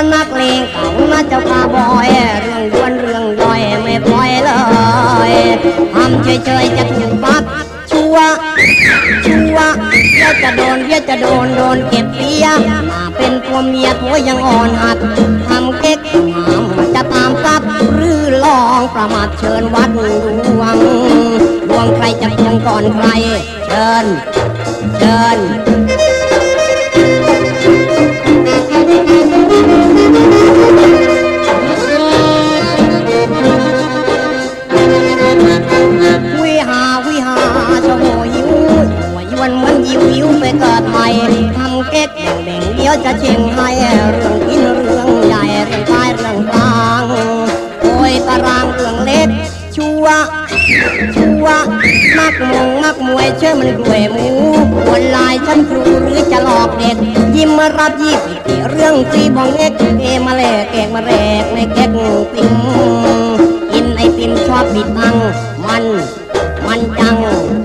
ว่านักเลงเก่าน่าจะพาบอยเรื่องดวนเรื่องย่อยไม่ปล่อยเลยทำเฉยๆจะถูกปักชัวเดี๋ยวจะโดนเก็บเปียมาเป็นผัวเมียผัวยังอ่อนหัดทำเก๊กหามจะตามซับหรือลองประมาทเชิญวัดดวงใครจะทวงก่อนใครเชิญวิหาจะโหยิวันเหมือนยิวไปเกิดใหม่ทำเก๊กเด่งเดี๋ยวจะเชิงให้เรื่องกินเรื่องใหญ่เรื่องตายเรื่องกลางโอยตารางเรื่องเล็กชัวมักมวยเชื่อมันกล้วยหมูวันลายฉันครูหรือจะหลอกเด็กยิ้มมารับยี่สิบเรื่องซีบองเอ็กมาแลกแกงมาแรกในแก๊กติ่งกินไอติมชอบบิดตังมันจัง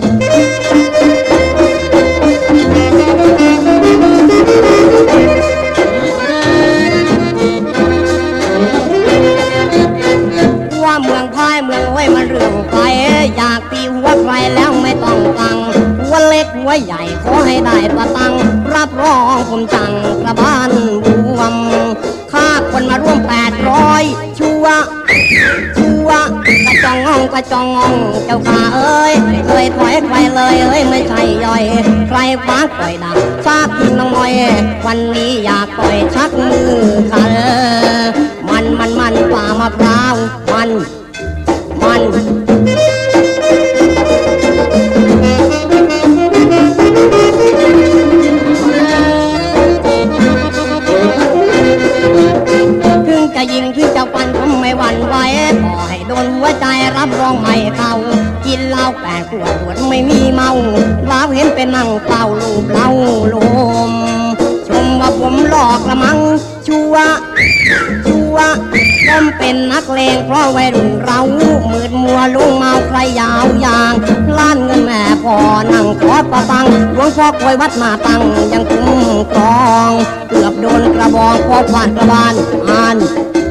ว่าเมืองพายเมืองห้วยมันเรื่องไฟอยากตีหัวใครแล้วไม่ต้องฟังหัวเล็กหัวใหญ่ขอให้ได้ประตังรับรองผมจังกระบาลบวมค่าคนมาร่วม800ชัวกระจองเจ้าข้าเอ้ยเคยถอยใครเลยไม่ใช่ย่อยใครฟ้าปล่อยดังซากินน้องมอยวันนี้อยากปล่อยชักมือขันมันป่ามะพร้าวมันถึงจะยิงถึงจะฟันผมไม่หวั่นไหวต่อให้โดนหัวใจรับรองไม่เข้ากินเหล้า8 ขวดไม่มีเมาล้าวเห็นเป็นนั่งเป่าลูบเล่าลมชมว่าผมหลอกละมั้งชัวผมเป็นนักเลงเพราะวัยรุ่นเรามืดมัวลุงเมาใครยาวยางล้านเงินแม่พอนั่งขอประตังหลวงพ่อคอยวัดมาตังยังคุ้มครองเกือบโดนกระบองพอฟาดกระบาล